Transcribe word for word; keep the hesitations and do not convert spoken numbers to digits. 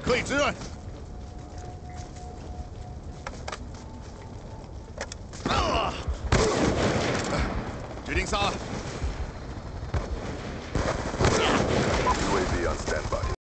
可以支援。啊！决定杀了。